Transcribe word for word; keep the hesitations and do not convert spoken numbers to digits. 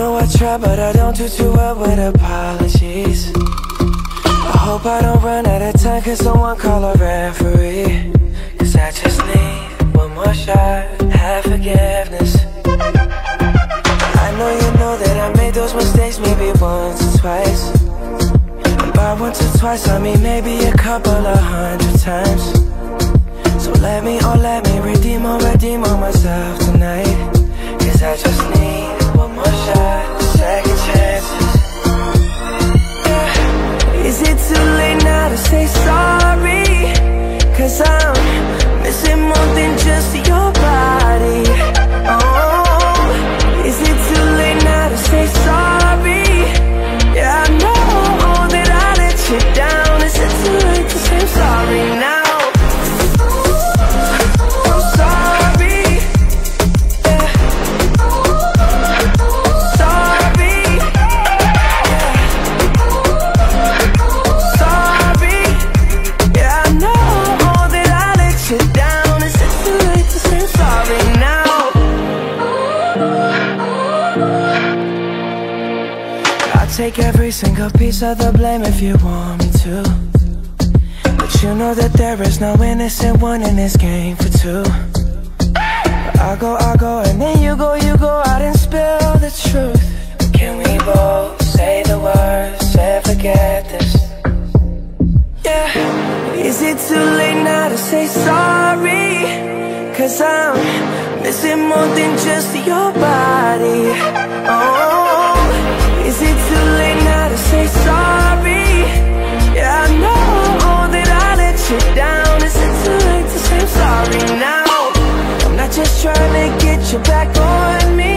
know I try, but I don't do too well with apologies. I hope I don't run out of time, cause someone call a referee. Cause I just need one more shot, have forgiveness. I know you know that I made those mistakes maybe once or twice. And by once or twice I mean maybe a couple of hundred times. So let me, oh let me redeem or redeem on myself tonight. Cause I just need one more shot, second chances. Yeah. Is it too late now to say sorry? Cause I'm missing more than just your body. Oh, is it too late now to say sorry? Yeah, I know that I let you down. Is it too late to say sorry now? Take every single piece of the blame if you want me to, but you know that there is no innocent one in this game for two. I go, I go, and then you go, you go out and spill the truth. Can we both say the words and forget this? Yeah. Is it too late now to say sorry? Cause I'm missing more than just your body. Oh, is it too late now to say sorry? Yeah, I know that I let you down. Is it too late to say sorry now? I'm not just trying to get you back on me.